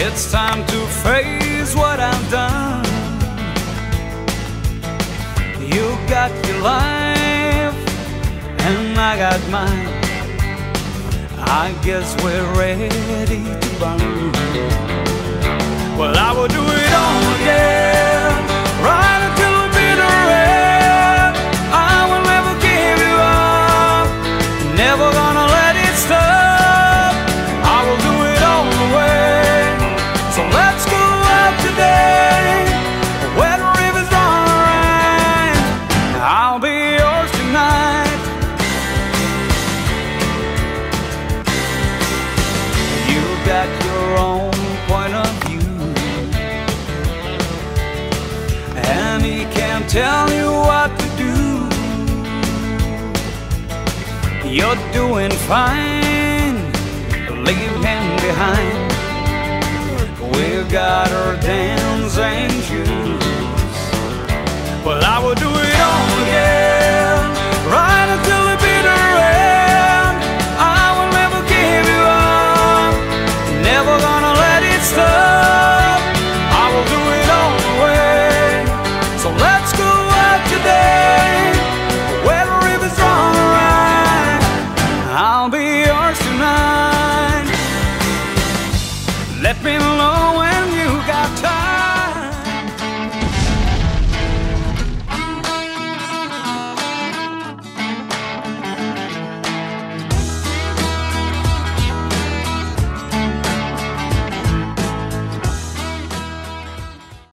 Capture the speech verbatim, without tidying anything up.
It's time to face what I've done. You got your life and I got mine. I guess we're ready to burn. Well, I will do it all again, right until the bitter end. I will never give you up, never gonna let it stop. I will do it all the way. So let's go out today, where the river's run. I'll be yours tonight. You got your own point of view, and he can't tell you what to do. You're doing fine, leave him behind. We've got our dancing shoes. Well, I will do